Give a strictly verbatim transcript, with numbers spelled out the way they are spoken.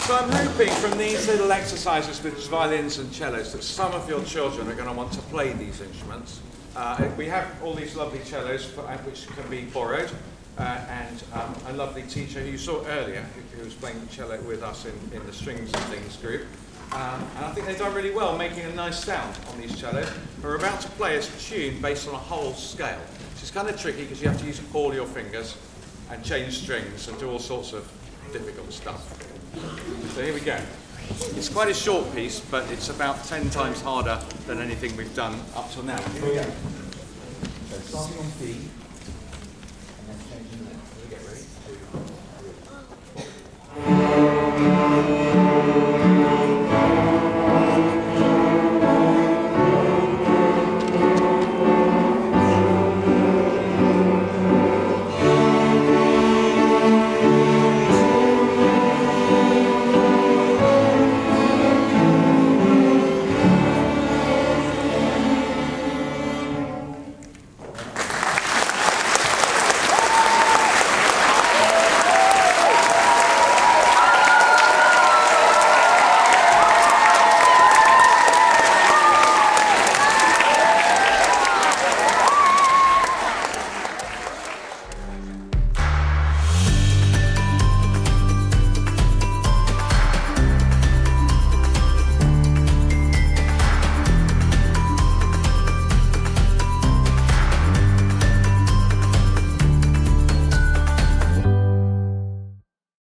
So I'm hoping from these little exercises with violins and cellos that some of your children are going to want to play these instruments. Uh, we have all these lovely cellos for, uh, which can be borrowed, uh, and um, a lovely teacher who you saw earlier, who, who was playing the cello with us in, in the Strings and Things group. Um, and I think they've done really well making a nice sound on these cellos. We're about to play a tune based on a whole scale, which is kind of tricky because you have to use all your fingers and change strings and do all sorts of difficult stuff. So here we go. It's quite a short piece, but it's about ten times harder than anything we've done up till now. Here we go. So starting on B.